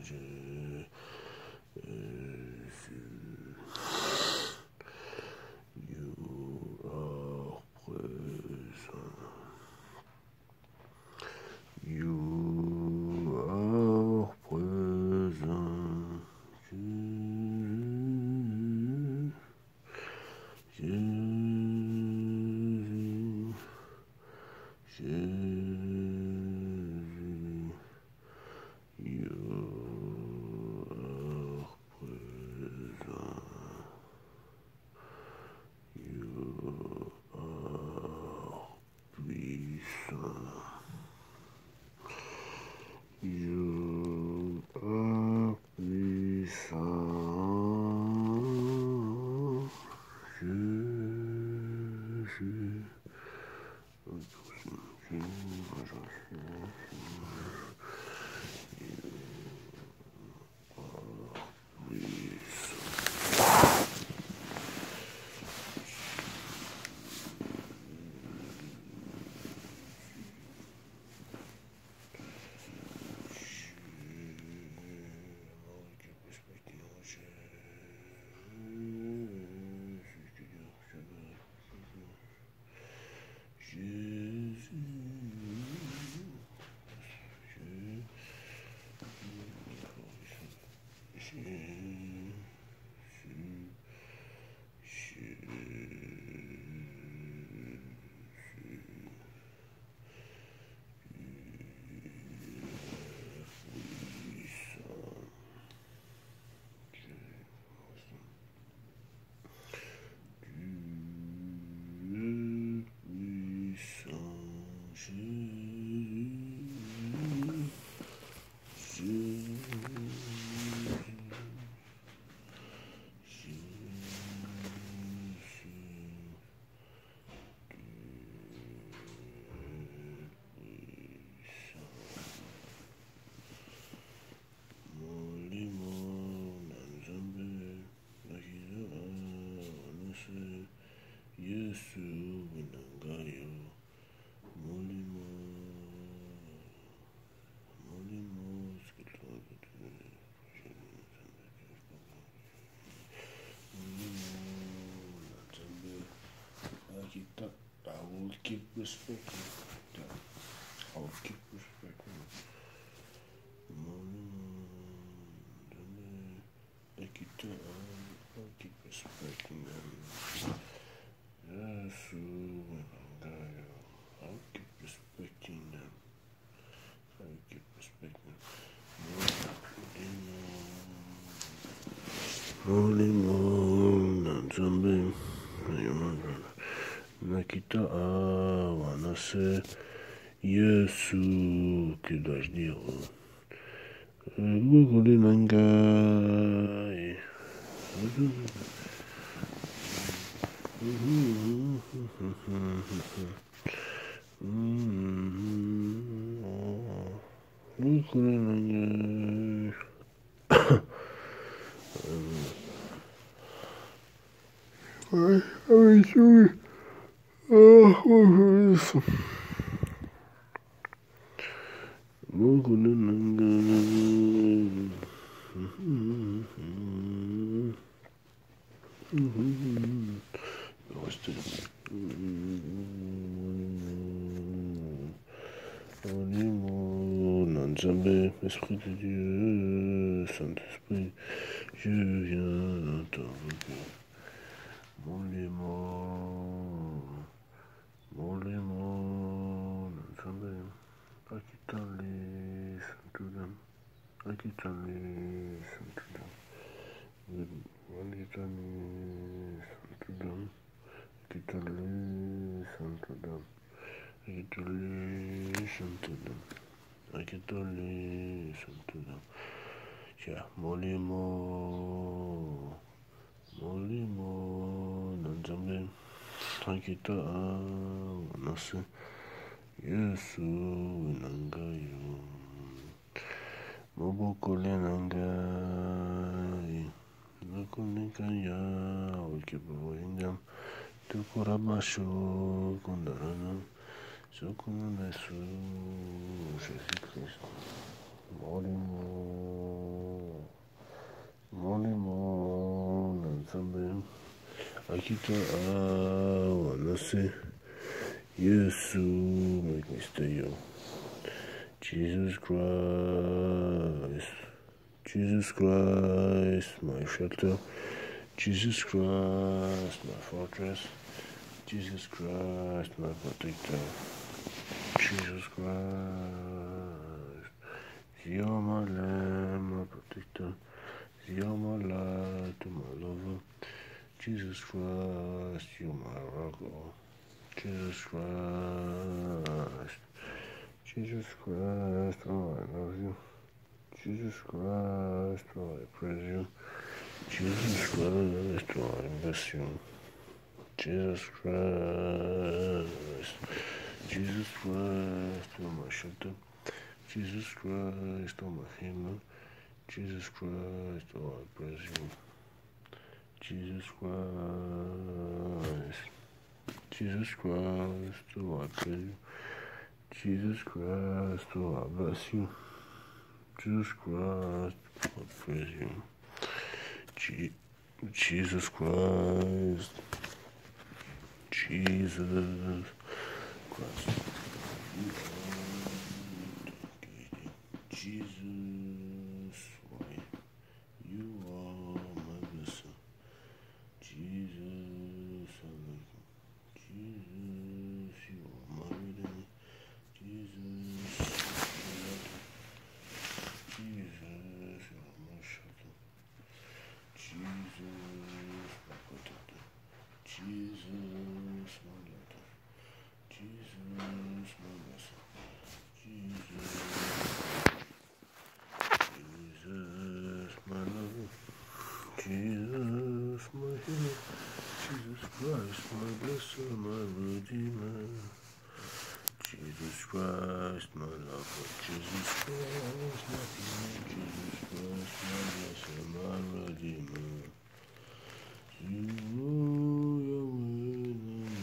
I will keep respecting. I will keep respecting. I'll keep respecting them. I'll keep respecting them. I'll keep respecting them. Holy moon and zombie. Nakita Wanase Yesu, que dois-je dire? Google Nangai. Google Nangai. I'm sorry. Esprit de Dieu, Saint-Esprit, je viens t'invoquer. Mon limon, Akitali, Saint-Oudam, Akitali, Saint-Oudam, Akitali, Saint-Oudam, Akitali, Saint-Oudam, Akitali, Saint-Oudam, Akitali, Saint-Oudam. Tiens, mon limon, Nanzambe, Akita, Nase. Yesu nangayo Mobokole nangai Nakunikaya Wikibuindam Tukurabasho Kundarana Sokunanesu Jésus-Christ. Molimon, and something. Akita, Wanase, Yesu, make me stay young. Jesus Christ, Jesus Christ, my shelter. Jesus Christ, my fortress. Jesus Christ, my protector. Jesus Christ, you're my lamb, my protector. You're my light, my lover. Jesus Christ, you're my rock. Jesus Christ, Jesus Christ, oh, I love you. Jesus Christ, oh, I praise you. Jesus Christ, oh, I bless you. Jesus Christ, Jesus Christ, oh, my shelter. Jesus Christ, oh, my healer. Jesus Christ, oh, I praise you. Jesus Christ, Jesus Christ, oh, I praise you. Jesus Christ, oh, I bless you. Jesus Christ, I praise you. Jesus Christ, Jesus Christ. Jesus, why? You are my blessing. Jesus, I love you. Jesus, you are my redeemer. Jesus, Jesus, you are my shelter. Jesus, my protector. Jesus, my leader. Jesus, my blessing. Jesus, Jesus, my lover. Jesus, my healer. Jesus Christ, my blesser, my redeemer. Jesus Christ, my lover. Jesus Christ, my healer. Jesus Christ, my blesser, my redeemer. You are Yahweh,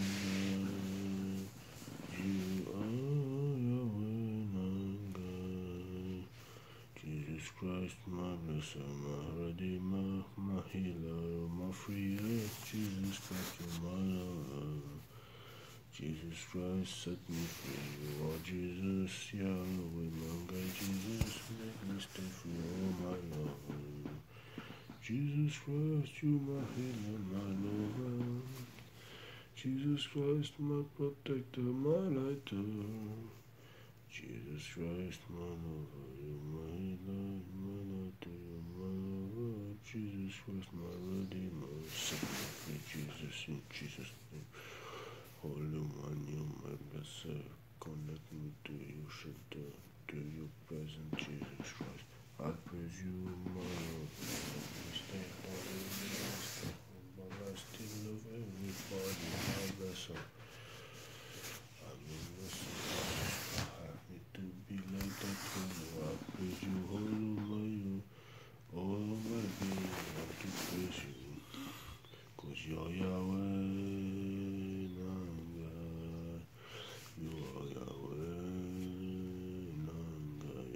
you are Yahweh, Nangai. Jesus Christ, my blesser, my redeemer, my healer, my freer. Jesus Christ, you're my lover. Jesus Christ, set me free. You are Jesus, Yahweh, Nangai. Jesus, make me stay free, oh my Lord. Jesus Christ, you my healer, my lover. Jesus Christ, my protector, my lighter. Jesus Christ, my lover, you my healer, my lighter, you my lover. Jesus Christ, my redeemer, set me free, Jesus, in Jesus' name. Holy One, you my blesser, connect me to your shelter, to your presence, Jesus Christ. I praise you, my Lord. Stay holy, but I still love everybody. I bless her. I will listen. Have me to be like that for you. I praise you, all over you, all over me. I have to praise you, 'cause you're Yahweh, Nangai. You are Yahweh, Nangai.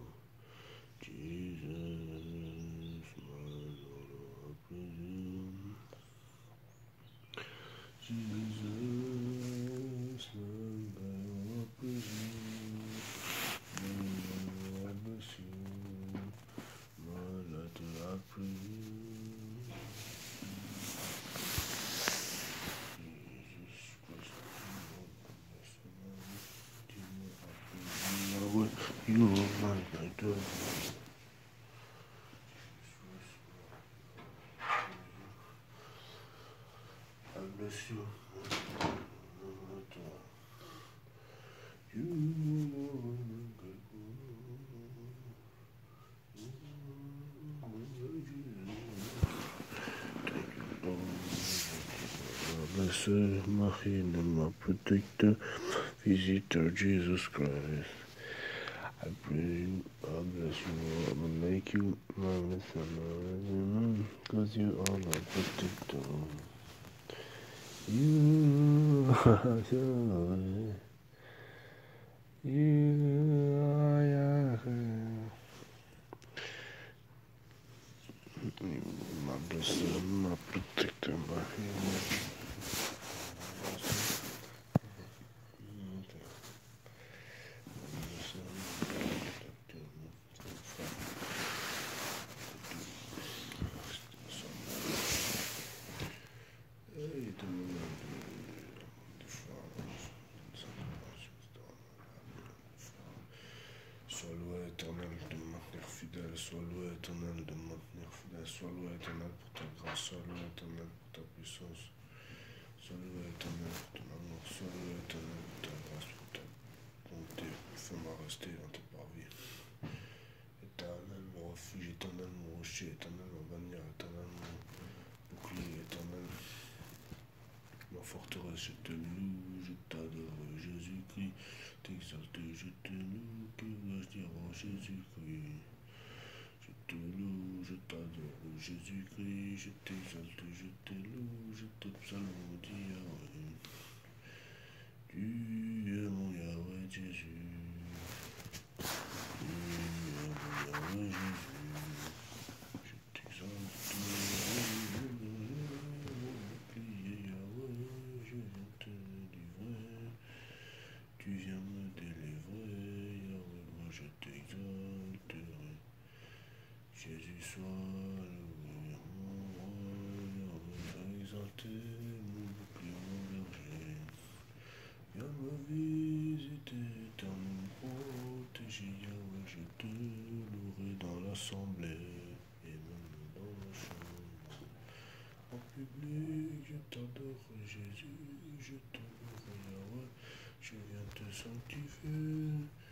Jesus, my Lord, I praise you. Jesus, Nangai, I praise you. I bless you. My Lord, I praise you. Jesus Christ, you are my lighter. I bless you. You blessed, my healer, my protector, visitor, Jesus Christ. I pray you, I bless you, I will make you my listener, 'cause you are my protector. You are Yahweh. You are Yahweh. Sois loi éternelle de me maintenir fidèle, sois loi éternelle de me maintenir fidèle, sois loi éternelle pour ta grâce, sois loi éternelle pour ta puissance, sois loi éternelle pour ton amour, sois loi éternelle pour ta grâce, pour ta bonté, fais-moi rester dans tes parvis. Éternel mon refuge, éternel mon rocher, éternel mon bannière, éternel mon bouclier, éternel ma forteresse, je te loue, je t'adore, Jésus-Christ, t'exalte, je te loue, que dois-je dire en Jésus-Christ? Je te loue, je t'adore, Jésus-Christ, je t'exalte, je te loue, je te psalmodie, Yahweh. Tu es mon Yahweh Jésus, tu es mon Yahweh Jésus, je t'exalte, Yahweh, je viens te délivrer, tu viens me délivrer, Yahweh, moi je t'exalterai. Jésus soit loué, mon roi, Yahweh, exalté, mon bouclier, mon berger. Viens me visiter, éternel protégé, Yahweh, je te louerai dans l'assemblée et même dans la chambre. En public, je t'adore, Jésus, je te louerai, Yahweh, je viens te sanctifier.